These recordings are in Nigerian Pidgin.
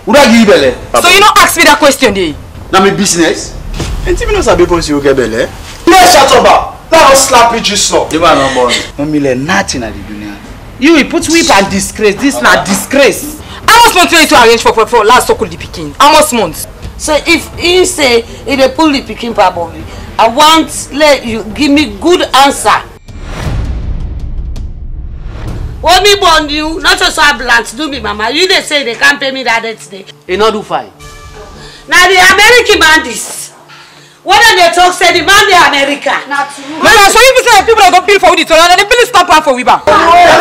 Who da give belle? So you don't ask me that question, dey? Na my business. And you know sabi because you get belle? Let's shut up. That was slap you just now. You no born. Mommy le nothing at the dunya. You put whip and disgrace. This not disgrace. How much months you to arrange for last circle the picking? How much months? So if he say he dey pull the picking probably, I want let you give me good answer. What me born you, not just so blunt, do me mama. You they say they can't pay me that day. He not do fine. Now the American bandits. What are they talk say the man the America? Not true. Mama, so you say people that go bill for it, and the bill stop for we back.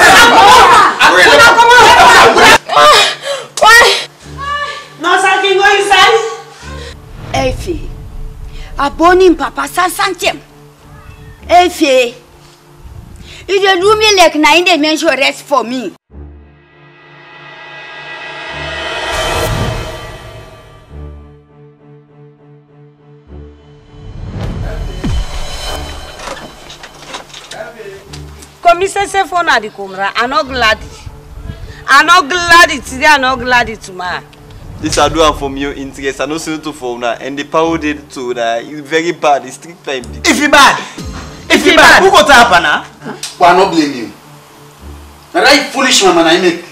Why? No saking go inside. Efi, abonim papa santem. Efi, you dey do me like na in dey mention rest for me. Commissaire say phone at the camera. I'm not glad. I'm not glad today. I'm not glad tomorrow. This I do from your interest. I know so to phone now, and the power did to that. It's very bad. It's strict time. If you bad, who got to happen now? But I no blame you. Now that foolish mama na make